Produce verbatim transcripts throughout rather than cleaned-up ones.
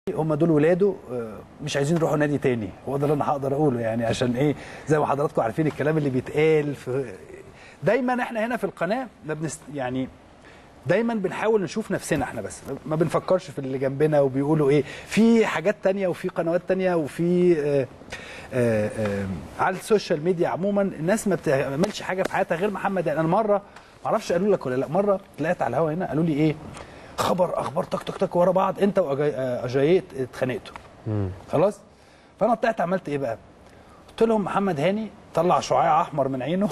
هم دول ولاده مش عايزين يروحوا نادي تاني. هو ده اللي انا هقدر اقوله يعني. عشان ايه؟ زي ما حضراتكم عارفين الكلام اللي بيتقال في دايما احنا هنا في القناه ما بنست... يعني دايما بنحاول نشوف نفسنا احنا بس، ما بنفكرش في اللي جنبنا وبيقولوا ايه. في حاجات تانية وفي قنوات تانية وفي آآ آآ آآ على السوشيال ميديا عموما الناس ما بتعملش حاجه في حياتها غير محمد. يعني انا مره ما اعرفش قالوا لك ولا لا، مره طلعت على الهوا هنا قالوا لي ايه، خبر اخبار تك تك تك ورا بعض، انت واجاييه اتخانقتوا خلاص. فانا طلعت عملت ايه بقى؟ قلت لهم محمد هاني طلع شعاع احمر من عينه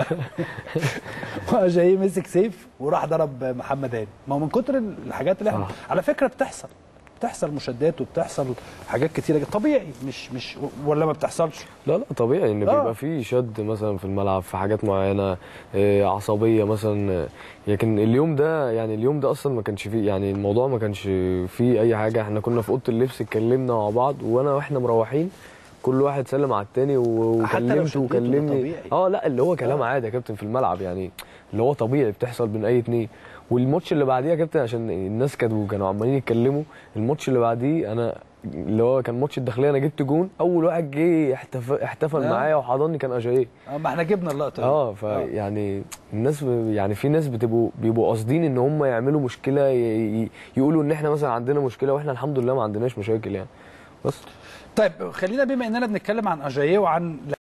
واجاييه مسك سيف وراح ضرب محمد هاني. ما هو من كتر الحاجات اللي احنا على فكره بتحصل بتحصل مشادات وبتحصل حاجات كتيره طبيعي، مش مش ولا ما بتحصلش؟ لا لا طبيعي ان آه. بيبقى في شد مثلا في الملعب في حاجات معينه آه عصبيه مثلا. لكن اليوم ده يعني اليوم ده اصلا ما كانش فيه، يعني الموضوع ما كانش فيه اي حاجه. احنا كنا في اوضه اللبس اتكلمنا مع بعض، وانا واحنا مروحين كل واحد سلم على التاني وكلمته وكلمني. اه لا اللي هو كلام آه. عادي يا كابتن في الملعب، يعني اللي هو طبيعي بتحصل بين اي اتنين. والماتش اللي بعديه يا كابتن عشان الناس كانوا كانوا عمالين يتكلموا، الماتش اللي بعديه انا اللي هو كان ماتش الداخليه انا جبت جون، اول واحد جه احتفل, احتفل آه. معايا وحضني كان اجاييه. اه ما احنا جبنا اللقطه دي. اه فيعني الناس يعني في ناس بتبقوا بيبقوا قاصدين ان هم يعملوا مشكله، يقولوا ان احنا مثلا عندنا مشكله واحنا الحمد لله ما عندناش مشاكل يعني. بس طيب خلينا بما اننا بنتكلم عن اجاييه وعن